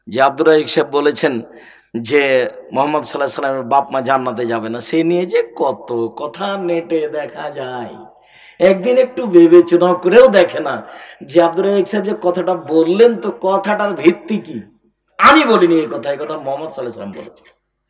যে আব্দুর রাজ্জাক সাহেব বলেছেন যে মোহাম্মদ সাল্লাল্লাহু আলাইহি সাল্লামের বাপ মা জান্নাতে যাবে না, সে নিয়ে যে কত কথা নেটে দেখা যায়। একদিন একটু বিবেচনা করেও দেখে না যে আব্দুর রাজ্জাক সাহেব যে কথাটা বললেন, তো কথাটার ভিত্তি কি। আমি বলিনি এই কথা, এই কথা মোহাম্মদ সাল্লাল্লাহু আলাইহি সাল্লাম বলেছেন।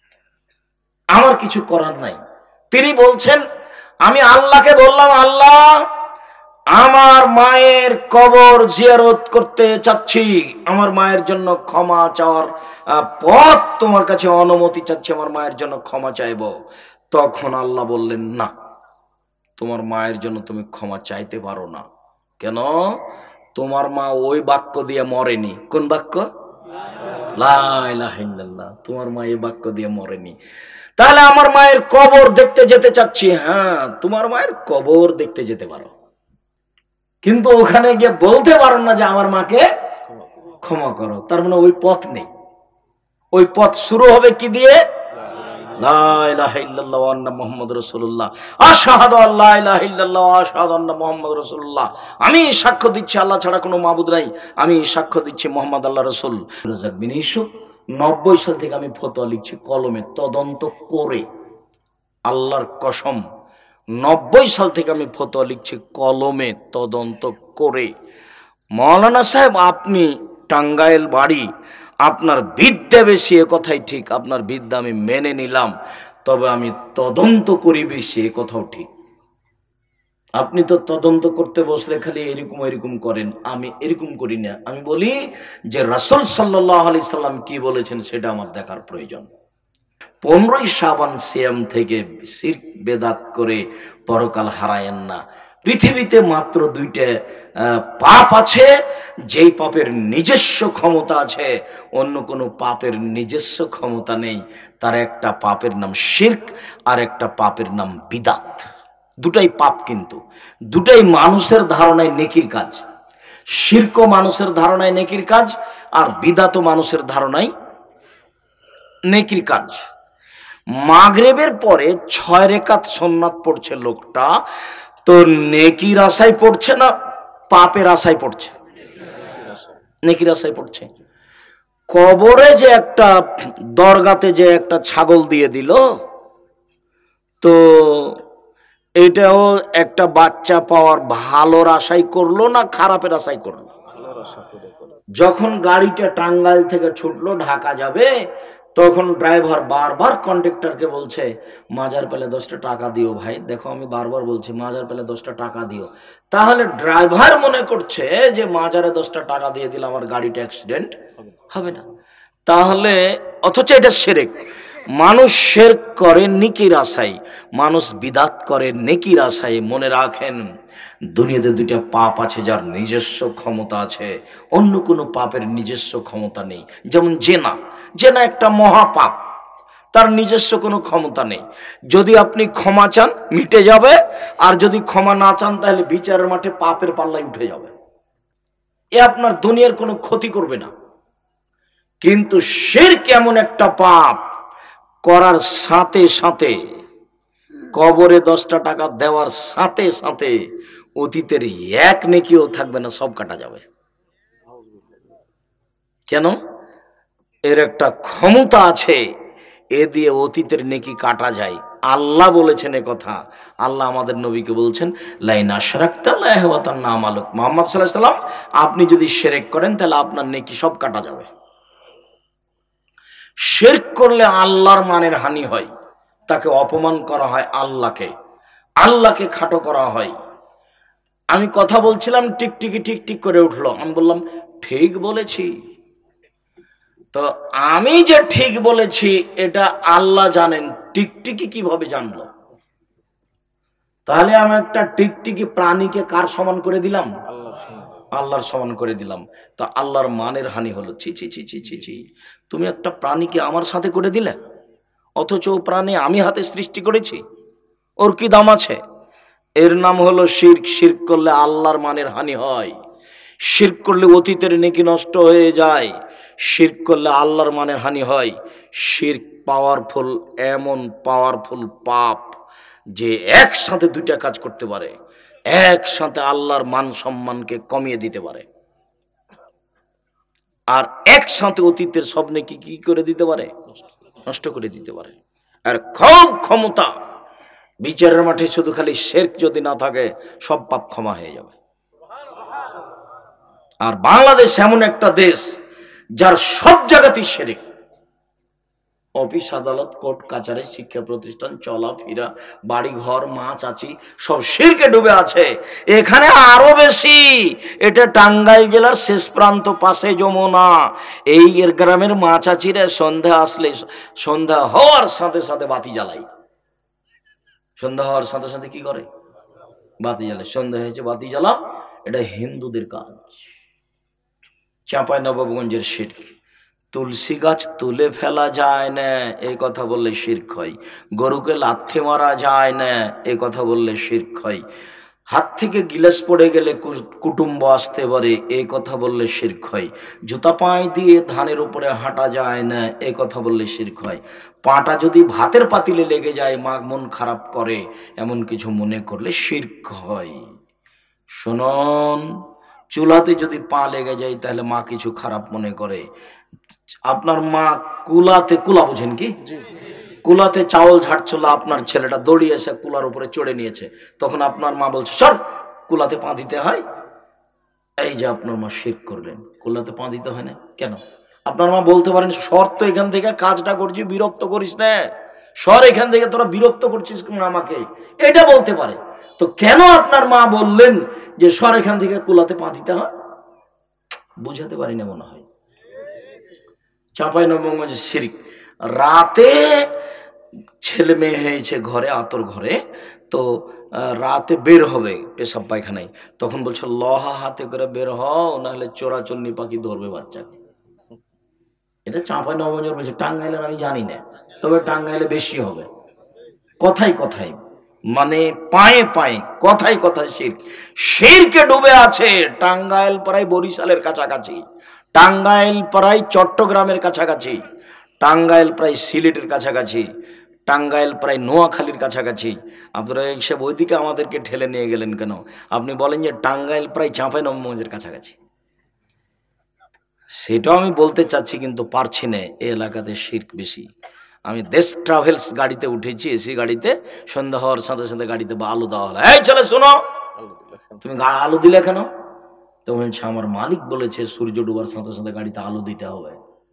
আমার কিছু করার নাই। তিনি বলছেন, আমি আল্লাহকে বললাম, আল্লাহ আমার মায়ের কবর জিয়ারত করতে চাচ্ছি, আমার মায়ের জন্য ক্ষমা চাওয়ার পথ তোমার কাছে অনুমতি চাচ্ছি, আমার মায়ের জন্য ক্ষমা চাইব। তখন আল্লাহ বললেন, না, তোমার মায়ের জন্য তুমি ক্ষমা চাইতে পারো না। কেন? তোমার মা ওই বাক্য দিয়ে মরেনি। কোন বাক্য? লা ইলাহা ইল্লাল্লাহ। তোমার মা এই বাক্য দিয়ে মরেনি। তাহলে আমার মায়ের কবর দেখতে যেতে চাচ্ছি। হ্যাঁ, তোমার মায়ের কবর দেখতে যেতে পারো, কিন্তু ওখানে গিয়ে বলতে পারো না যে আমার মাকে ক্ষমা করো। তার মানে ওই পথ নেই। ওই পথ শুরু হবে কি দিয়ে? লা ইলাহা ইল্লাল্লাহ ওয়া আন্না মুহাম্মাদুর রাসূলুল্লাহ, আশহাদু আল্লা ইলাহা ইল্লাল্লাহ ওয়া আশহাদু আন্না মুহাম্মাদুর রাসূলুল্লাহ। আমি সাক্ষ্য দিচ্ছি আল্লাহ ছাড়া কোনো মাবুদ নাই, আমি সাক্ষ্য দিচ্ছি মুহাম্মদ আল্লাহ রাসূল। 1990 সাল থেকে আমি ফতোয়া লিখছি কলমে তদন্ত করে। আল্লাহর কসম, 90 সাল থেকে আমি ফতোয়া লিখছি কলমে তদন্ত করে। মৌলানা সাহেব, আপনি টাঙ্গাইল বাড়ি, আপনার বিদ্যা বেশি, এ কথাই ঠিক, আপনার বিদ্যা আমি মেনে নিলাম, তবে আমি তদন্ত করি বেশি, এ কথাও ঠিক। আপনি তো তদন্ত করতে বসলে খালি এরকম এরকম করেন, আমি এরকম করি না। আমি বলি যে রাসূল সাল্লাল্লাহু আলাইহি সাল্লাম কি বলেছেন সেটা আমার দেখার প্রয়োজন। 15ই শাবান সিয়াম থেকে শিরক বেদাত করে পরকাল হারায়েন না। পৃথিবীতে মাত্র 2টা পাপ আছে, যেই পাপের নিজস্ব ক্ষমতা আছে, অন্য কোনো পাপের নিজস্ব ক্ষমতা নেই। তার একটা পাপের নাম শিরক, আর একটা পাপের নাম বিদাত। দুটাই পাপ, কিন্তু দুটাই মানুষের ধারণায় নেকির কাজ। শিরকও মানুষের ধারণায় নেকির কাজ, আর বিদাতও মানুষের ধারণায় নেকির কাজ। মাগরিবের পরে 6 রাকাত সুন্নাত পড়ছে লোকটা, তো নেকির আশায় পড়ছে না পাপের আশায় পড়ছে? নেকির আশায় পড়ছে। কবরে যে একটা দরগাতে যে একটা ছাগল দিয়ে দিল, তো এটাও একটা বাচ্চা পাওয়ার ভালোর আশাই করলো না খারাপের আশাই করলো? যখন গাড়িটা টাঙ্গাইল থেকে ছুটলো ঢাকা যাবে, তখন ড্রাইভার বারবার কন্ডাক্টরকে বলছে, মাজার পেলে 10টা টাকা দিও ভাই। দেখো, আমি বারবার বলছি মাজার পেলে 10টা টাকা দিও। তাহলে ড্রাইভার মনে করছে যে মাজারে 10টা টাকা দিয়ে দিলে আমার গাড়িটা অ্যাক্সিডেন্ট হবে না। তাহলে অথচ এটা শিরক। মানুষ শিরক করে নেকির আশায়, মানুষ বিদাত করে নেকির আশায়। মনে রাখেন, দুনিয়াতে 2টা পাপ আছে যার নিজস্ব ক্ষমতা আছে, অন্য কোনো পাপের নিজস্ব ক্ষমতা নেই। যেমন জেনা, জেনা একটা মহাপাপ, তার নিজস্ব কোনো ক্ষমতা নেই। যদি আপনি ক্ষমা চান মিটে যাবে, আর যদি ক্ষমা না চান তাহলে বিচারের মাঠে পাপের পাল্লায় উঠে যাবে। এ আপনার দুনিয়ার কোনো ক্ষতি করবে না। কিন্তু শিরক এমন একটা পাপ, করার সাথে সাথে, কবরে 10টা টাকা দেওয়ার সাথে সাথে অতীতের এক নেকিও থাকবে না, সব কাটা যাবে। কেন? এর একটা ক্ষমতা আছে, এ দিয়ে অতীতের নেকি কাটা যায়। আল্লাহ বলেছেন এ কথা। আল্লাহ আমাদের নবীকে বলছেন, লাইন আশরাকতা লা ইয়াহবাতান্না আমালুক। মুহাম্মদ সাল্লাল্লাহু আলাইহি সাল্লাম, আপনি যদি শিরক করেন তাহলে আপনার নেকি সব কাটা যাবে। শিরক করলে আল্লাহর মানের হানি হয়, তাকে অপমান করা হয়, আল্লাহকে খাটো করা হয়। আমি কথা বলছিলাম, টিকটিকি টিকটিক করে উঠলো। আমি বললাম, ঠিক বলেছি। তো আমি যে ঠিক বলেছি এটা আল্লাহ জানেন, টিকটিকি কিভাবে জানলো? তাহলে আমি একটা টিকটিকি প্রাণীকে কার সমান করে দিলাম? আল্লাহর সমান করে দিলাম। তো আল্লাহর মানের হানি হলো। ছি ছি ছি ছি ছি ছি, তুমি একটা প্রাণীকে আমার সাথে করে দিলে, অথচ ও প্রাণী আমি হাতে সৃষ্টি করেছি, ওর কি দাম আছে? এর নাম হলো শিরক। শিরক করলে আল্লাহর মানের হানি হয়। শিরক করলে অতীতের নেকি নষ্ট হয়ে যায়। শিরক করলে আল্লাহর মানের হানি হয়। শিরক পাওয়ারফুল, এমন পাওয়ারফুল পাপ যে একসাথে 2টা কাজ করতে পারে, একসাথে আল্লাহর মান সম্মানকে কমিয়ে দিতে পারে। আর একসাথে অতীতের সব নেকি কি করে দিতে পারে? নষ্ট করে দিতে পারে। আর খুব ক্ষমতা, বিচারের মাঠে শুধু খালি শিরক যদি না থাকে সব পাপ ক্ষমা হয়ে যাবে। আর বাংলাদেশ এমন একটা দেশ যার সব জায়গাতেই শিরক, অফিস আদালত কোর্ট কাচারি শিক্ষা প্রতিষ্ঠান চলাফেরা বাড়ি ঘর মা চাচি সব শিরকে ডুবে আছে। এখানে আরো বেশি, এটা টাঙ্গাইল জেলার শেষ প্রান্ত, পাশে যমুনা। এই এর গ্রামের মা চাচিরা সন্ধ্যা আসলে, সন্ধ্যা হওয়ার সাথে সাথে বাতি জ্বালাই। সন্ধ্যা হওয়ার সাথে সাথে কি করে? বাতি জ্বালায়। সন্ধ্যা হয়েছে বাতি জ্বালাও, এটা হিন্দুদের কাজ। চাঁপাইনবাবগঞ্জের শিরক। তুলসী গাছ তুলে ফেলা যায় না, এই কথা বললে শিরক হয়। গরুকে লাথি মারা যায় না, এই কথা বললে শিরক হয়। হাত থেকে গিলাস পড়ে গেলে কুটুম্ব আসতে পারে, এই কথা বললে শিরক হয়। জুতা পায়ে দিয়ে ধানের উপরে হাঁটা যায় না, এই কথা বললে শিরক হয়। পাটা যদি ভাতের পাতিলে লেগে যায় মা মন খারাপ করে, এমন কিছু মনে করলে শিরক হয়। শুনুন, চুলাতে যদি পা লেগে যায় তাহলে মা কিছু খারাপ মনে করে। আপনার মা কুলাতে, কুলা বুঝেন কি? কুলাতে চাউল ঝাড়ছিল, আপনার ছেলেটা দৌড়িয়ে এসে কুলার উপরে চড়ে নিয়েছে, তখন আপনার মা বলছে সর, কুলাতে পা দিতে হয়। এই যে আপনার মা শিরক করলেন, কুলাতে পা দিতে হয় না কেন? আপনার মা বলতে পারেন সর তো এখান থেকে, কাজটা করছি, বিরক্ত করিস না, সর এখান থেকে, তোরা বিরক্ত করছিস আমাকে, এটা বলতে পারে। তো কেন আপনার মা বললেন যে সর এখান থেকে, কুলাতে পা দিতে হয়? বুঝাতে পারি না মনে হয়। চাঁপাইনবাবগঞ্জের শিরক। রাতে ছেলে মেয়ে হয়েছে ঘরে, আতর ঘরে, তো রাতে বের হবে পেশাব পায়খানায়, তখন বলছে লহা হাতে করে বের হও, নাহলে চোরাচন্নি পাখি ধরবে বাচ্চাকে। এটা চাঁপাইনবাবগঞ্জের বলছে, টাঙ্গাইলের আমি জানি না, তবে টাঙ্গাইলে বেশি হবে। কথায় কথায়, মানে পায়ে পায়ে, কথায় কথায় শিরক। শিরকে ডুবে আছে টাঙ্গাইল প্রায় বরিশালের কাছাকাছি, টাঙ্গাইল প্রায় চট্টগ্রামের কাছাকাছি, টাঙ্গাইল প্রায় সিলেটের কাছাকাছি, টাঙ্গাইল প্রায় নোয়াখালীর কাছাকাছি। আপনারা হিসেব ওইদিকে আমাদেরকে ঠেলে নিয়ে গেলেন কেন? আপনি বলেন যে টাঙ্গাইল প্রায় চাঁপাইনবাবগঞ্জের কাছাকাছি। সেটাও আমি বলতে চাচ্ছি কিন্তু পারছি না, এই এলাকাতে শিরক বেশি। আমি দেশ ট্রাভেলস গাড়িতে উঠেছি, এসি গাড়িতে, সন্ধ্যা হওয়ার সাথে সাথে গাড়িতে আলু দেওয়া হলো। এই ছেলে শোনো, তুমি আলু দিলে কেন? তো বলছে আমার মালিক বলেছে সূর্য ডুবার সাথে সাথে গাড়িতে আলু দিতে হবে।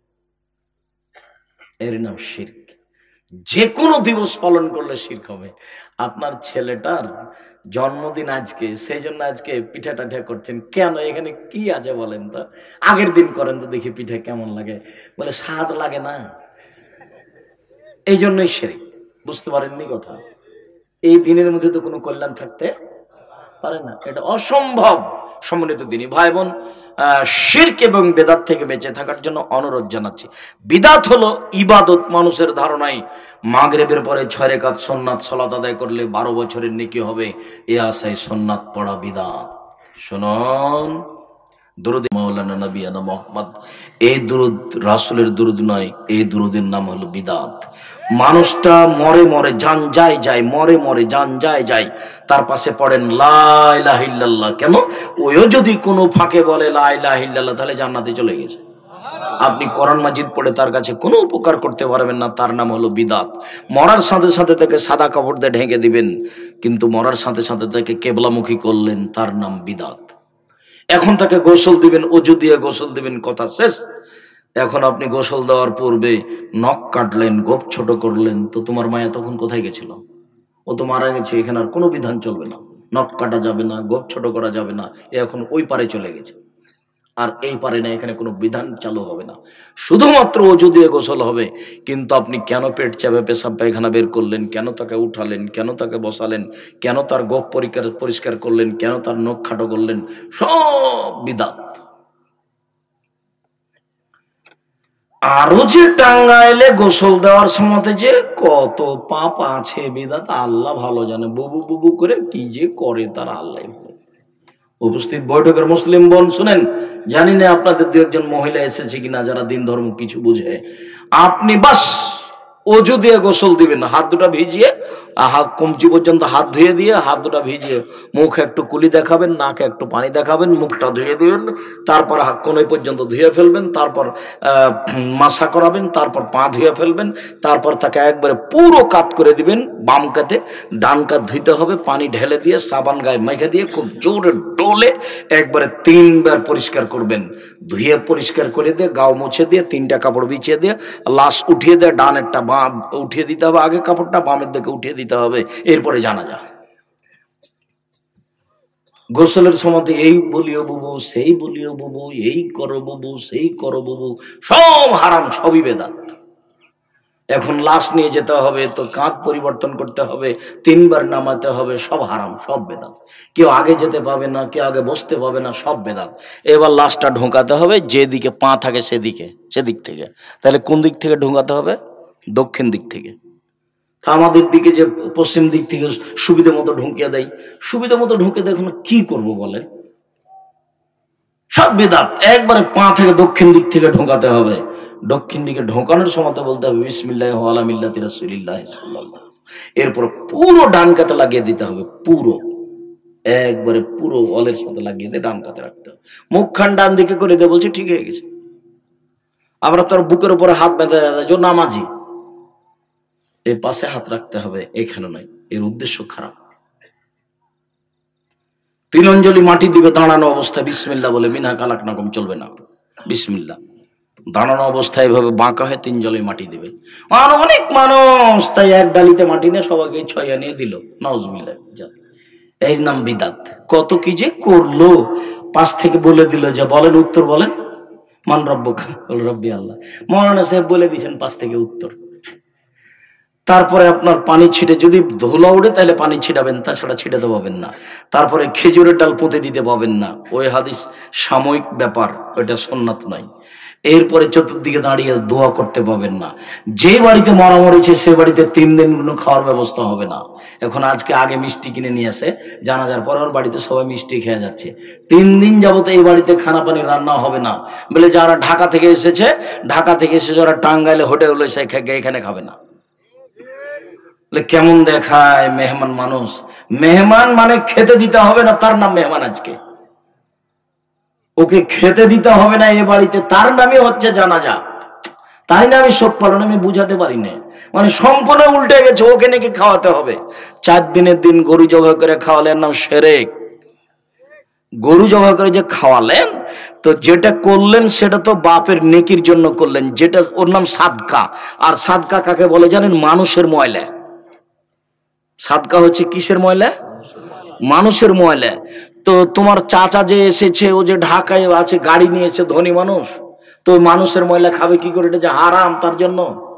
এর নাম শিরক। যে কোনো দিবস পালন করলে শিরক হবে। আপনার ছেলেটার জন্মদিন আজকে, সেই জন্য আজকে পিঠা টাঠা করছেন কেন? এখানে কি আছে বলেন তো? আগের দিন করেন তো দেখি পিঠা কেমন লাগে। বলে স্বাদ লাগে না, এই জন্যই শিরক। বুঝতে পারেননি কথা? এই দিনের মধ্যে তো কোনো কল্যাণ থাকতে পারে না, এটা অসম্ভব। সম্মানিত দিনী ভাই বোন, শিরক এবং বেদাত থেকে বেঁচে থাকার জন্য অনুরোধ জানাচ্ছি। বিদাত হলো ইবাদত। মানুষের ধারণায় মাগরিবের পরে 6 রাকাত সুন্নাত সালাত আদায় করলে 12 বছরের নেকি হবে, এ আশায় সুন্নাত পড়া বিদাত। শুনুন, দুরুদ মাওলানা নবিয়ানা মুহাম্মদ, এই দুরুদ রাসূলের দুরুদ নয়, এই দুরুদের নাম হলো বিদাত। মানুষটা মরে মরে জান যায় যায়, মরে মরে জান যায় যায়, তার পাশে পড়েন লা ইলাহা ইল্লাল্লাহ। কেন? ওইও যদি কোনো ফাঁকে বলে লা ইলাহা ইল্লাল্লাহ, তাহলে জান্নাতে চলে গেছে। আপনি কোরআন মাজিদ পড়ে তার কাছে কোনো উপকার করতে পারবেন না, তার নাম হলো বিদাত। মরার সাথে সাথে তাকে সাদা কাপড় দিয়ে ঢেকে দিবেন, কিন্তু মরার সাথে সাথে তাকে কেবলামুখী করলেন, তার নাম বিদাত। এখন তাকে গোসল দিবেন, অজু দিয়ে গোসল দিবেন, কথা শেষ। এখন আপনি গোসল দেওয়ার পূর্বে নখ কাটলেন, গোপ ছোট করলেন, তো তোমার মায়া তখন কোথায় গেছিল? ও তো মারা গেছে, এখানে আর কোনো বিধান চলবে না। নখ কাটা যাবে না, গোপ ছোট করা যাবে না, এখন ওই পারে চলে গেছে, আর এই পারে না, এখানে কোনো বিধান চালু হবে না, শুধুমাত্র অজু দিয়ে গোসল হবে। কিন্তু আপনি কেন পেট চাপে পেশাব পায়খানা বের করলেন? কেন তাকে উঠালেন? কেন তাকে বসালেন? কেন তার গোপ পরিষ্কার করলেন? কেন তার নখ খাটো করলেন? সব বিদাত। আরো যে টাঙ্গাইলে গোসল দেওয়ার সময় যে কত পাপ আছে বিদাত, আল্লাহ ভালো জানে। বুবু বুবু করে কি যে করে তারা আল্লাহ। উপস্থিত বৈঠকের মুসলিম বোন শুনেন, জানি না আপনাদের দু একজন মহিলা এসেছে কিনা যারা দিন ধর্ম কিছু বুঝে। আপনি বাস অজু দিয়ে গোসল দিবেন, হাত দুটা ভিজিয়ে হাত কমচি পর্যন্ত হাত ধুয়ে দিয়ে হাত দুটা ভিজিয়ে মুখে একটু কুলি দেখাবেন, নাকে একটু পানি দেখাবেন, মুখটা ধুয়ে দিবেন, তারপর কোনই পর্যন্ত ধুয়ে ফেলবেন, তারপর মাসা করাবেন, তারপর পা ধুয়ে ফেলবেন, তারপর তাকে একবারে পুরো কাত করে দিবেন। বাম কাতে ডান কাত ধুইতে হবে, পানি ঢেলে দিয়ে সাবান গায়ে মেখে দিয়ে খুব জোরে ডোলে একবারে 3 বার পরিষ্কার করবেন। ধুয়ে পরিষ্কার করে দিয়ে গাও মুছে দিয়ে 3টা কাপড় বিছিয়ে দিয়ে লাশ উঠিয়ে দিয়ে ডানেরটা বাম উঠিয়ে দিতে হবে, আগে কাপড়টা বামের দিকে উঠিয়ে দিতে হবে, এরপরে জানাজা। গোসলের সময় এই বলিও বুবু, সেই বলিও বুবু, এই করো বুবু, সেই করো বুবু, সব হারাম, সবই বেদাত। এখন লাশ নিয়ে যেতে হবে তো কাঁধ পরিবর্তন করতে হবে, 3 বার নামাতে হবে, সব হারাম, সব বেদাত। কেউ আগে যেতে পাবে না, কেউ আগে বসতে পাবে না, সব বেদাত। এবার লাশটা ঢোকাতে হবে যেদিকে পা থাকে সেদিক থেকে। তাহলে কোন দিক থেকে ঢোকাতে হবে? দক্ষিণ দিক থেকে। আমাদের দিকে যে পশ্চিম দিক থেকে সুবিধা মতো ঢুকিয়ে দেয়, সুবিধা মতো ঢুকে দেখুন কি করব বলেন, সব বেদাত। একবারে পা থেকে দক্ষিণ দিক থেকে ঢোকাতে হবে। দক্ষিণ দিকে ঢোকানোর সময় তো বলতে হবে বিসমিল্লাহি ওয়া আলা মিল্লাতি রাসূলিল্লাহ সাল্লাল্লাহু। এরপর পুরো ডান কাতে লাগিয়ে দিতে হবে, পুরো একবারে পুরো অলের সাথে লাগিয়ে দিয়ে ডান কাতে রাখতে হবে। মুখখান ডান দিকে করে দিয়ে বলছে ঠিক হয়ে গেছে। আমরা তোর বুকের উপরে হাত বেঁধে যে নামাজি, এই পাশে হাত রাখতে হবে, এখানে নয়, এর উদ্দেশ্য খারাপ। 3 অঞ্জলি মাটি দিবে দাঁড়ানো অবস্থায় বিসমিল্লাহ বলে, মিনহা খালাকনাকুম চলবে না, বিসমিল্লাহ। দাঁড়ানো অবস্থায় এভাবে বাঁকা হয়ে 3 জলে মাটি দিবে। আর অনেক মানুষ তাই এক ডালিতে মাটি নিয়ে সবাইকে ছয়া নিয়ে দিল, নাউজুবিল্লাহ, এর নাম বিদাত। কত কি যে করলো, পাশ থেকে বলে দিল যে বলেন উত্তর বলেন, মান রব্বুকা, রব্বি আল্লাহ। মৌলানা সাহেব বলে দিয়েছেন পাশ থেকে উত্তর। তারপরে আপনার পানি ছিটে, যদি ধুলা উঠে তাহলে পানি ছিটাবেন, তাছাড়া ছিটাতে পাবেন না। তারপরে খেজুরের ডাল পুঁতে দিতে পাবেন না, ওই হাদিস সাময়িক ব্যাপার, ওইটা সুন্নাত নয়। এরপরে চতুর্দিকে দাঁড়িয়ে দোয়া করতে পাবেন না। যে বাড়িতে মরা মরেছে সে বাড়িতে 3 দিন কোনো খাওয়ার ব্যবস্থা হবে না। এখন আজকে আগে মিষ্টি কিনে নিয়ে আসে, জানাজার পর ওর বাড়িতে সবাই মিষ্টি খেয়ে যাচ্ছে। 3 দিন যাবত এই বাড়িতে খানা পানি রান্না হবে না বলে, যারা ঢাকা থেকে এসেছে ওরা টাঙ্গাইলে হোটেল এসে এখানে খাবে না। কেমন দেখায় মেহমান মানুষ। মেহমান মানে খেতে দিতে হবে না, তার নাম মেহমান। আজকে ওকে খেতে দিতে হবে না এ বাড়িতে, তার নামই হচ্ছে জানাজা। তাই না আমি শোক পালন আমি বুঝাতে পারি না, মানে সম্পূর্ণ উল্টে গেছে। ওকে নাকি খাওয়াতে হবে। 4 দিনের দিন গরু জবাই করে খাওয়ালেন, নাম শিরক। গরু জবাই করে যে খাওয়ালেন, তো যেটা করলেন সেটা তো বাপের নেকির জন্য করলেন, যেটা ওর নাম সাদকা। আর সাদকা কাকে বলে জানেন? মানুষের ময়লা। সাদকা হচ্ছে কিসের ময়লা? মানুষের ময়লা। তো তোমার চাচা যে এসেছে, ও যে ঢাকায় আছে, গাড়ি নিয়েছে, ধনী মানুষ, তো মানুষের ময়লা খাবে কি করে? এটা যে হারাম, তার জন্য।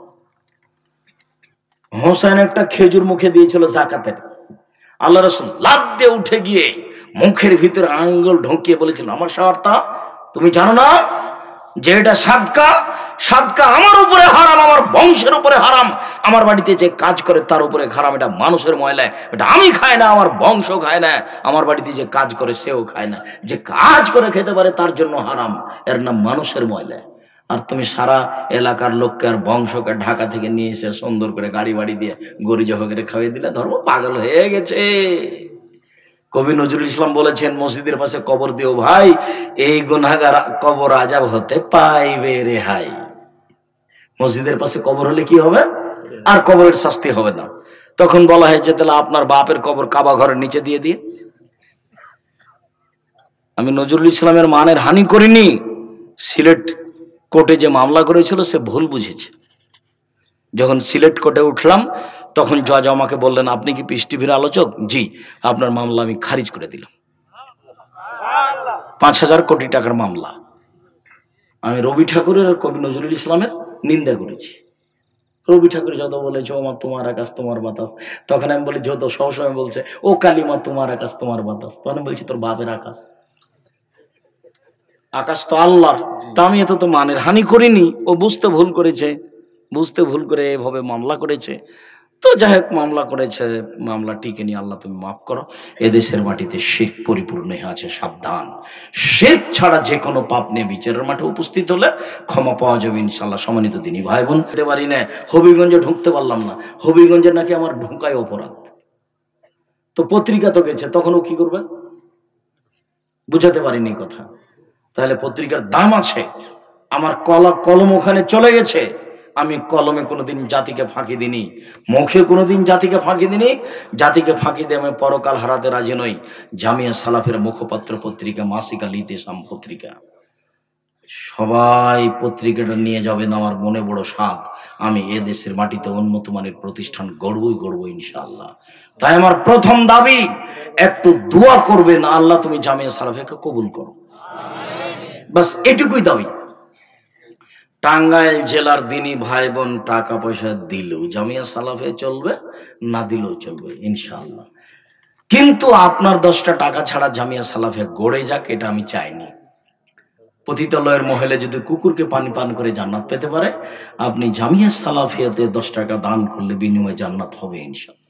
হোসেন একটা খেজুর মুখে দিয়েছিল জাকাতের, আল্লাহ রাসূল লাফ দিয়ে উঠে গিয়ে মুখের ভিতরে আঙ্গুল ঢুকিয়ে বলেছিল, আমার সার্থা তুমি জানো না যে এটা সাদকা? সাদকা আমার উপরে হারাম, আমার বংশের উপরে হারাম, আমার বাড়িতে যে কাজ করে তার উপরে হারাম। এটা মানুষের ময়লা, এটা আমি খাই না, আমার বংশ খায় না, আমার বাড়িতে যে কাজ করে সেও খায় না। যে কাজ করে খেতে পারে তার জন্য হারাম, এর নাম মানুষের ময়লা। আর তুমি সারা এলাকার লোককে আর বংশকে ঢাকা থেকে নিয়ে এসে সুন্দর করে গাড়ি বাড়ি দিয়ে গরু জবাই করে খাইয়ে দিলে, ধর্ম পাগল হয়ে গেছে। কবি নজরুল ইসলাম বলেছেন, মসজিদের পাশে কবর দিও ভাই, এই গুনাহগার কবর আযাব হতে পাইবে রেহাই। মসজিদের পাশে কবর হলে কি হবে? আর কবরের শাস্তি হবে না। তখন বলা হয় যে তাহলে আপনার বাপের কবর কাবা ঘরের নিচে দিয়ে দিয়ে। আমি নজরুল ইসলামের মানের হানি করিনি। সিলেট কোর্টে যে মামলা করেছিল সে ভুল বুঝেছে। যখন সিলেট কোর্টে উঠলাম তখন জজ আমাকে বললেন, আপনি কি পিস টিভির আলোচক? জি। আপনার মামলা আমি খারিজ করে দিলাম। 5,000 কোটি টাকার মামলা। আমি রবি ঠাকুরের আর কবি নজরুল ইসলামের নিন্দা করেছি। রবি ঠাকুর যত বলেছে ও মা তোমার আকাশ তোমার বাতাস, তখন আমি বলি যত সবসময় বলছে ও কালিমা তোমার আকাশ তোমার বাতাস, তখন বলছি তোর বাপের আকাশ। আকাশ তো আল্লাহর। তা আমি এত তো মানের হানি করিনি। ও বুঝতে ভুল করেছে, বুঝতে ভুল করে এভাবে মামলা করেছে। তো যাই হোক, মামলা করেছে, মামলা টিকে নিয়ে আল্লাহ তুমি মাফ করো। এদেশের মাটিতে শিরক পরিপূর্ণ হয়ে আছে, সাবধান। শিরক ছাড়া যে কোনো পাপ নিয়ে বিচারের মাঠে উপস্থিত হলে ক্ষমা পাওয়া যাবে ইনশাল্লাহ। সম্মানিত দিনী ভাই বোন, যেতে পারি না, হবিগঞ্জে ঢুকতে পারলাম না, হবিগঞ্জে নাকি আমার ঢুকায় অপরাধ। তো পত্রিকা তো গেছে, তখন ও কি করবে? বুঝাতে পারিনি কথা। তাহলে পত্রিকার দাম আছে। আমার কলম ওখানে চলে গেছে, আমি কলমে কোনোদিন জাতিকে ফাঁকি দিনি, মুখে কোনোদিন জাতিকে ফাঁকি দিনি। জাতিকে ফাঁকি দিয়ে আমি পরকাল হারাতে রাজি নই। জামিয়া সালাফের মুখপাত্র পত্রিকা মাসিক আল ইতিসাম পত্রিকা, সবাই পত্রিকাটা নিয়ে যাবেন। আমার মনে বড় সাধ, আমি এ দেশের মাটিতে উন্নত মানের প্রতিষ্ঠান গড়বই ইনশাআল্লাহ। তাই আমার প্রথম দাবি, একটু দোয়া করবেন, আল্লাহ তুমি জামিয়া সালাফিয়াকে কবুল করো, বাস এটুকুই দাবি। টাঙ্গাইল জেলার দিনী ভাই বোন টাকা পয়সা দিলেও জামিয়া সালাফিয়া চলবে, না দিলেও চলবে ইনশাআল্লাহ। কিন্তু আপনার 10টা টাকা ছাড়া জামিয়া সালাফিয়া গড়ে যাক, এটা আমি চাইনি। পতিতালয়ের মহলে যদি কুকুরকে পানি পান করে জান্নাত পেতে পারে, আপনি জামিয়া সালাফিয়াতে 10 টাকা দান করলে বিনিময়ে জান্নাত হবে ইনশাআল্লাহ।